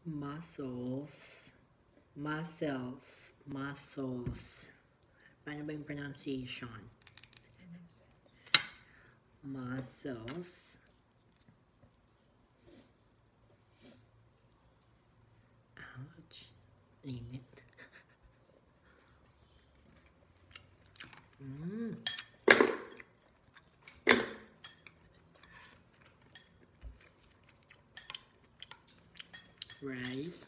Mussels. Paano ba yung pronunciation? Mussels. Ouch. Init. Rice.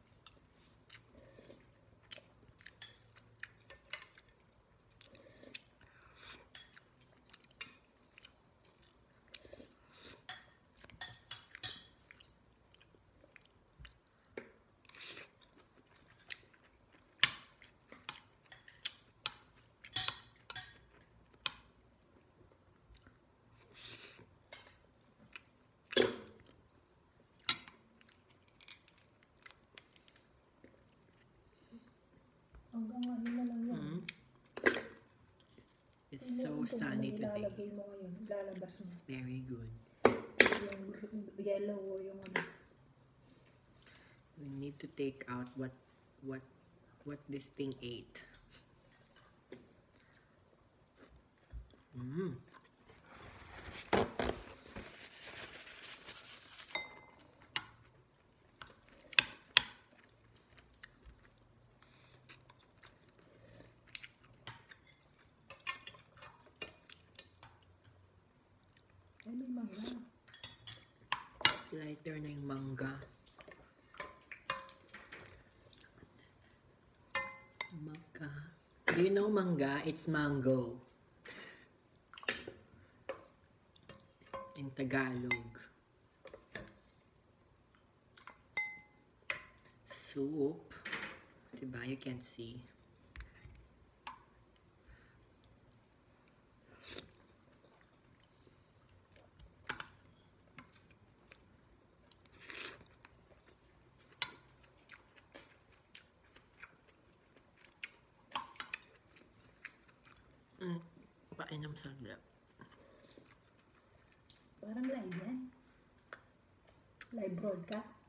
Hanggang ano na lang yan. It's so sunny today. Ilalagay mo ngayon, lalabas mo. It's very good. Yung yellow o yung ano. We need to take out what this thing ate. Ay, may mangga. Lighter na yung mangga. Mangga. Do you know mangga? It's mango. In Tagalog. Soup. Diba? You can see. Painom sa lap. Parang live yan. Live broadcast.